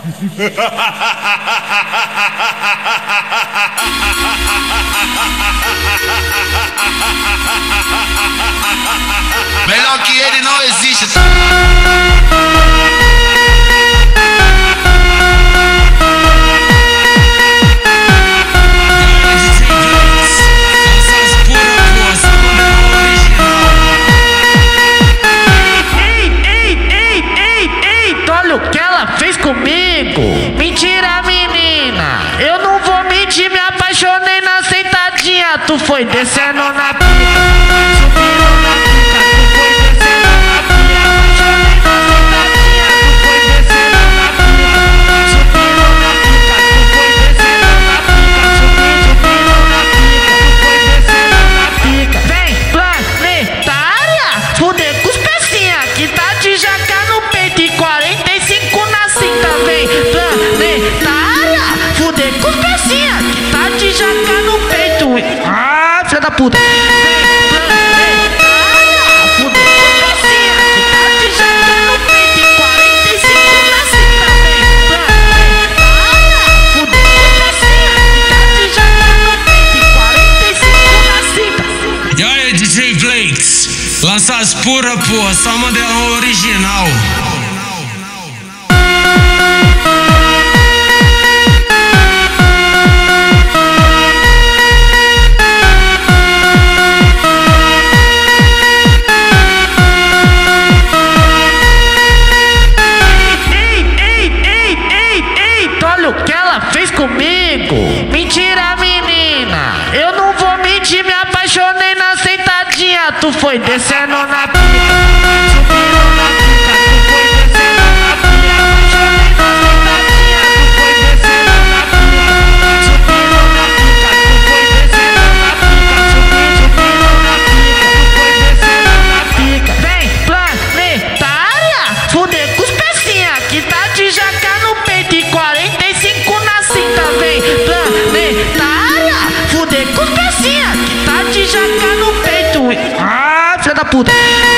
Melhor que ele não existe. Olha o que ela fez comigo. Mentira, menina, eu não vou mentir, me apaixonei na sentadinha. Tu foi descendo na pica, subindo na pica. Tu foi descendo na pica, apaixonei na sentadinha. Tu foi descendo na pica, subindo na pica. Tu foi descendo na pica, subindo na pica. Tu foi descendo na pica. Vem, planetária, fuder com os pecinha que tá de jaca no peito e 45 na cinta. Vem, planetária, fuder com os pecinha que tá de jaca no peito. Ah, filha da puta. Vem, planetária, fuder com os pecinha que tá de jaca no peito e 45 na cinta. Vem, planetária, fuder com os pecinha que tá de jaca no peito e 45 na cinta. E aí, DJ Flakes, lança as pura, porra, só modelão original. Olha o que ela fez comigo. Mentira, menina, eu não vou mentir, me apaixonei na sentadinha. Tu foi descendo na pica, subindo na pica. Tu foi descendo na pica, apaixonei na sentadinha. Tu foi descendo na pica, subindo na pica. Tu foi descendo na pica, subindo na pica. Tu foi descendo na pica. Vem, planetária, fuder com os pecinha que tá de jaca no peito e 45 na cinta. Vem, planetária, fuder com os pecinha que tá de jaca no peito. Ah, filha da puta.